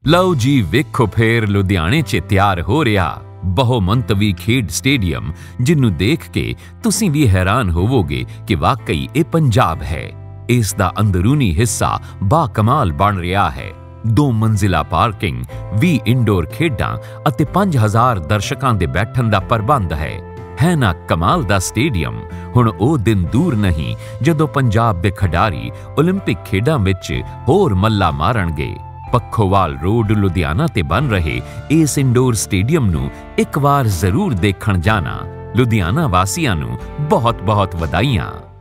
ਲਓ ਜੀ ਵੇਖੋ ਫੇਰ ਲੁਧਿਆਣੇ 'ਚ ਤਿਆਰ ਹੋ ਰਿਹਾ ਬਹੁਮੰਤਵੀ ਖੇਡ ਸਟੇਡੀਅਮ, ਜਿਹਨੂੰ ਦੇਖ ਕੇ ਤੁਸੀਂ ਵੀ ਹੈਰਾਨ ਹੋਵੋਗੇ ਕਿ ਵਾਕਈ ਇਹ ਪੰਜਾਬ ਹੈ। ਇਸ ਦਾ ਅੰਦਰੂਨੀ ਹਿੱਸਾ ਬਾਕਮਾਲ ਬਣ ਰਿਹਾ ਹੈ। 2 ਮੰਜ਼ਿਲਾ ਪਾਰਕਿੰਗ, 20 ਇੰਡੋਰ ਖੇਡਾਂ ਅਤੇ 5000 ਦਰਸ਼ਕਾਂ ਦੇ ਬੈਠਣ ਦਾ ਪ੍ਰਬੰਧ ਹੈ ਨਾ ਕਮਾਲ ਦਾ ਸਟੇਡੀਅਮ। ਹੁਣ ਉਹ ਦਿਨ ਦੂਰ ਨਹੀਂ ਜਦੋਂ ਪੰਜਾਬ ਦੇ ਖਿਡਾਰੀ ਓਲੰਪਿਕ ਖੇਡਾਂ ਵਿੱਚ ਹੋਰ ਮੱਲਾ ਮਾਰਨਗੇ। ਪੱਖੋਵਾਲ ਰੋਡ ਲੁਧਿਆਣਾ ਤੇ ਬਣ ਰਹੇ ਇਸ ਇੰਡੋਰ ਸਟੇਡੀਅਮ ਨੂੰ ਇੱਕ ਵਾਰ ਜ਼ਰੂਰ ਦੇਖਣ ਜਾਣਾ। ਲੁਧਿਆਣਾ ਵਾਸੀਆਂ ਨੂੰ ਬਹੁਤ-ਬਹੁਤ ਵਧਾਈਆਂ।